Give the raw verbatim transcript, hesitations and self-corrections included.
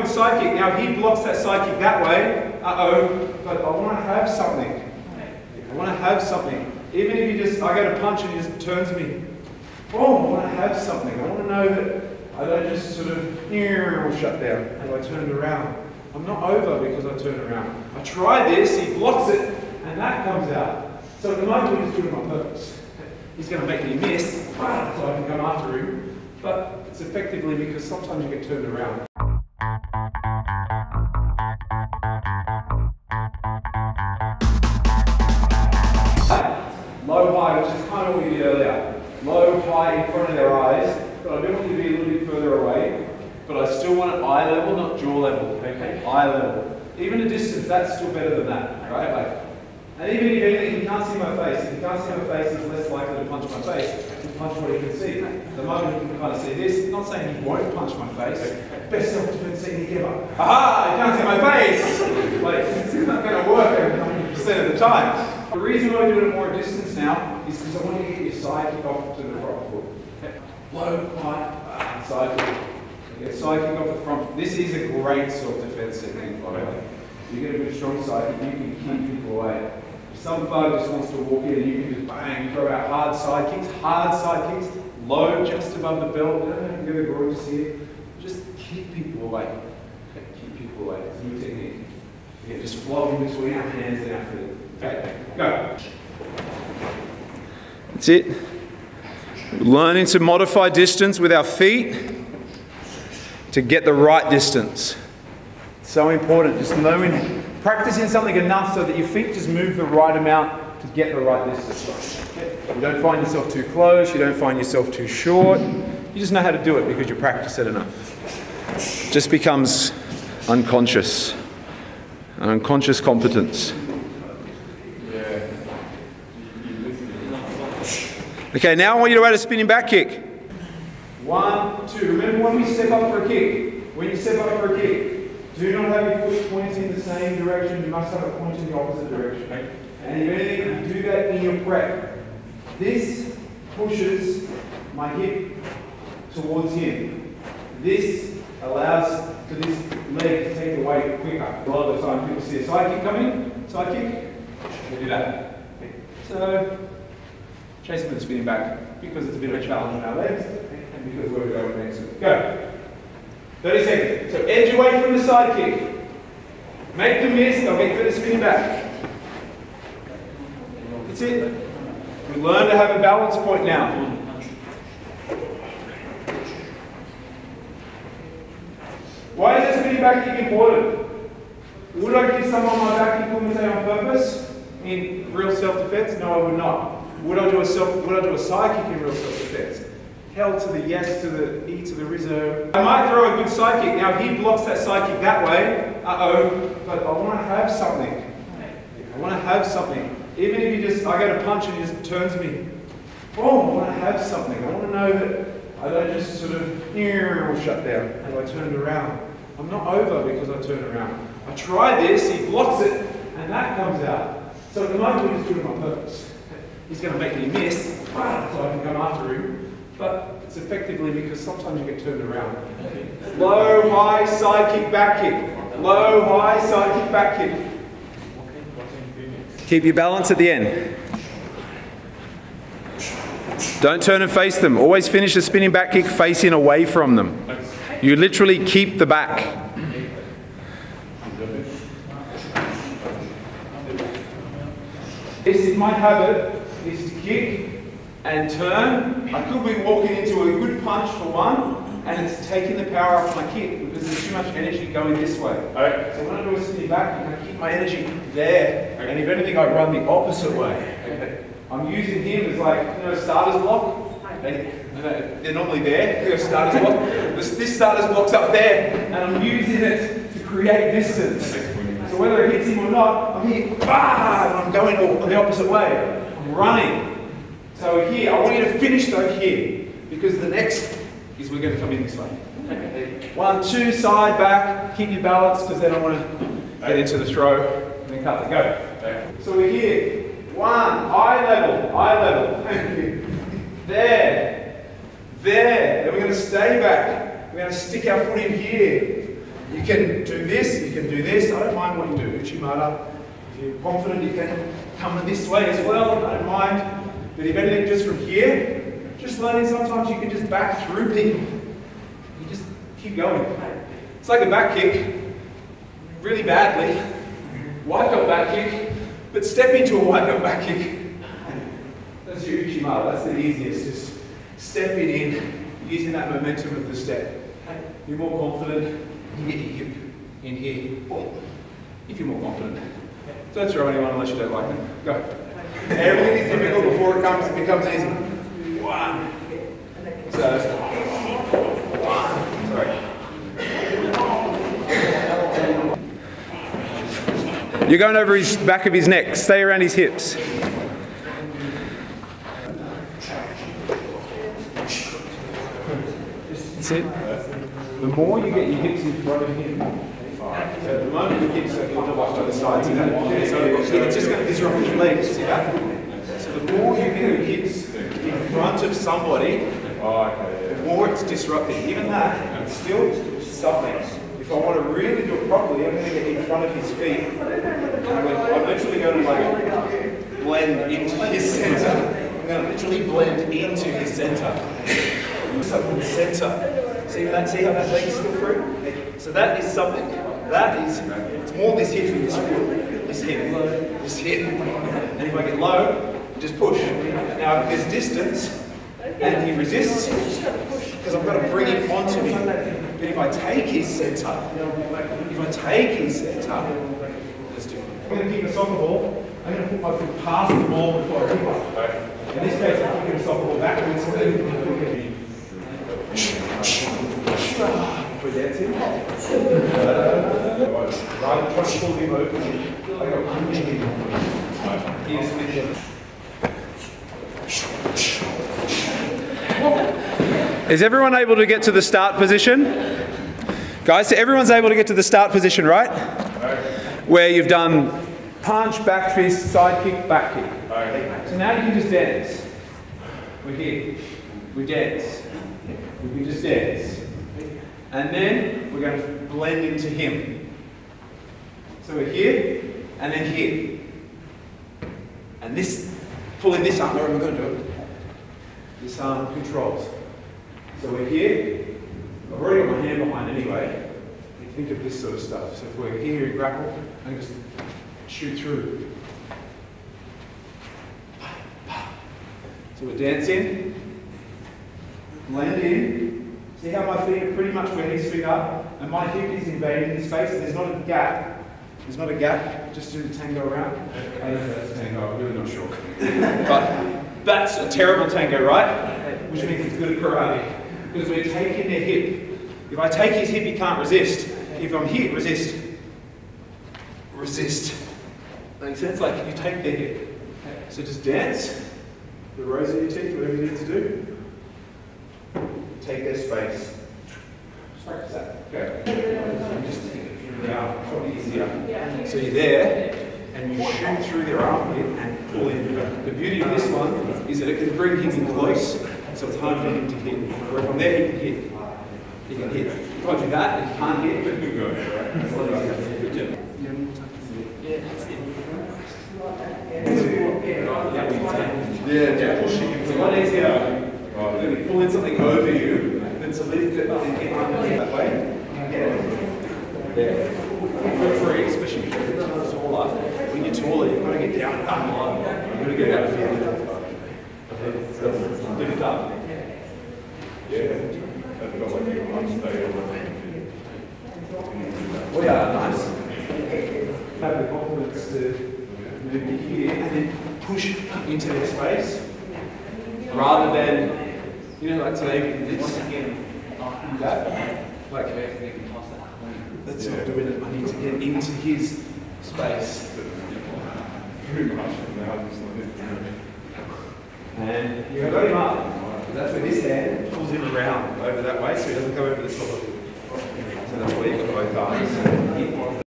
good side kick. Now if he blocks that side kick that way, uh-oh, but I want to have something. I want to have something. Even if he just, I go to punch and he just turns me. Oh, I want to have something. I want to know that I don't just sort of shut down as I turned around. I'm not over because I turned around. I try this, he blocks it, and that comes out. So at the moment he's doing it on purpose. He's going to make me miss, so I can come after him. But it's effectively because sometimes you get turned around. Low, high, which is kind of what we did earlier. Low, high in front of their eyes, but I do want you to be a little bit further away. But I still want it eye level, not jaw level, okay? Eye level. Even a distance, that's still better than that, right? Like, and even if anything, he can't see my face. If he can't see my face, he's less likely to punch my face. He'll punch what he can see. At the moment, he can kind of see this. I'm not saying he won't punch my face. Best self-defense technique ever. Aha! He can't see my face! Like, it's not going to work one hundred percent of the time. The reason why I do it more distance now is because I want you to get your side kick off to the front foot. Okay. Low, high, side kick. Get side kick off the front. This is a great self-defense technique, by the way. You get a good strong side kick, you can keep people away. If some thug just wants to walk in and you can just bang, throw out hard side kicks, hard side kicks, low, just above the belt, you don't have to go to the gorgeous here. Just keep people away. Okay, keep people away. It's a new technique. Okay, just flog in between our hands and our feet. Okay, go. That's it. Learning to modify distance with our feet to get the right distance. So important, just knowing, practicing something enough so that your feet just move the right amount to get the right distance. You don't find yourself too close, you don't find yourself too short. You just know how to do it because you practice it enough. It just becomes unconscious, an unconscious competence. Okay, now I want you to add a spinning back kick. One, two. Remember when we step up for a kick, when you step up for a kick, do not have your foot pointing in the same direction, you must have it pointing in the opposite direction. And if anything, do that in your prep. This pushes my hip towards him. This allows for this leg to take the weight quicker. A lot of the time people see a side kick coming, side kick, we do that. So, chase him with the spinning back because it's a bit of a challenge on our legs. Because where we're going next. Go. thirty seconds. So edge away from the side kick. Make the miss, I'll get you to spin back. That's it. We learn to have a balance point now. Why is this spinning back kick important? Would I give someone my back kick KUMITE on purpose in real self-defense? No, I would not. Would I do a self would I do a side kick in real self-defense? Hell to the yes, to the E, to the Rizzo. I might throw a good side kick. Now if he blocks that side kick that way, uh-oh, but I want to have something. I want to have something. Even if he just, I go to punch and he just turns me. Oh, I want to have something. I want to know that I don't just sort of shut down as I turned around. I'm not over because I turned around. I try this, he blocks it, and that comes out. So at the moment he's doing it on purpose. He's going to make me miss, so I can come after him. But it's effectively because sometimes you get turned around. Low, high, side kick, back kick. Low, high, side kick, back kick. Keep your balance at the end. Don't turn and face them. Always finish the spinning back kick facing away from them. You literally keep the back. This is my habit, is to kick and turn. I could be walking into a good punch for one, and it's taking the power off my kick because there's too much energy going this way. Okay. So when I do a spinning back, I keep my energy there, okay. And if anything, I run the opposite way. Okay. I'm using him as like, you know, starter's block. They, they're normally there, you know, starter's block. This, this starter's block's up there, and I'm using it to create distance. So whether it hits him or not, I'm here, ah, and I'm going the opposite way. I'm running. So here, I want you to finish though here, because the next is we're going to come in this way. Okay. One, two, side, back, keep your balance, because then I want to get into the throw, and then cut the go. Okay. So we're here, one, eye level, eye level, thank you. There, there, then we're going to stay back. We're going to stick our foot in here. You can do this, you can do this. I don't mind what you do. Uchimata. If you're confident, you can come this way as well. I don't mind. But if anything, just from here, just learning sometimes you can just back through people. You just keep going. It's like a back kick, really badly. White belt back kick, but step into a white belt back kick. That's your Uchimata. That's the easiest. Just stepping in, using that momentum of the step. You're more confident. You get your hip in here, if you're more confident. Don't throw anyone unless you don't like them. Go. Everything is difficult before it comes, it becomes easy. One. So, one. Sorry. You're going over his back of his neck. Stay around his hips. That's it. The more you get your hips in front of him, so at the moment your hips are kind of off to the sides, see that? So it's just going to disrupt his legs, see that? So the more you get your hips in front of somebody, the more it's disrupting. Even that, it's still something. If I want to really do it properly, I'm going to get in front of his feet. I'm literally going to like blend into his centre. I'm going to literally blend into his centre. Center. See that? See how that leg is still through? So that is something. That is. It's more this hip than this foot. This hip. This hip. And if I get low, just push. Now if there's distance and he resists, because I've got to bring him onto me. But if I take his center, if I take his center, that's different. I'm going to kick a soccer ball. I'm going to put my foot past the ball before I kick it. In this case, I'm kicking a soccer ball backwards. We're dancing. Rather try to pull him open. I go punching him. Is everyone able to get to the start position? Guys, so everyone's able to get to the start position, right? Where you've done punch, back fist, side kick, back kick. So now you can just dance. We're here. We dance. We can just dance. And then we're going to blend into him. So we're here, and then here. And this, pulling this arm, we're going to do it. This arm controls. So we're here. I've already got my hand behind anyway. Think of this sort of stuff. So if we're here, we grapple, and just shoot through. So we're dancing. Blend in. See how my feet are pretty much where his feet are, and my hip is invading his face. There's not a gap. There's not a gap. Just do the tango around. I don't know if that's tango. I'm really not sure. But that's a terrible tango, right? Which means it's good at karate because we're taking their hip. If I take his hip, he can't resist. If I'm here, resist. Resist. Makes sense? Like if you take their hip. So just dance. The rows of your teeth, whatever you need to do. Take their space. Just practice that. Okay. Just take it from the arm. Probably easier. So you're there, and you shoot through their armpit and pull in. The beauty of this one is that it can bring him in close, so it's hard for him to hit. Where from there he can hit. He can hit. If I do that, and he can't hit, but good go. It's a lot easier. Good job. Yeah, that's it. Yeah, yeah, pushing him. It's a lot easier. Right, then we pull in something over you, then to lift it and get underneath that way. Yeah. Yeah. For free, especially if you're taller. When you're taller, you've got to get down up. You've got to get out of here. So lift up. Yeah. That felt like you were unstable. Well, yeah, nice. Have the confidence to move here and then push into their space. Rather than, you know, like today we did this again, that, like, that's not doing it, I need to get into his space. And you got him up, that's where this hand pulls him around over that way so he doesn't go over the top of it. So that's where you've got both arms.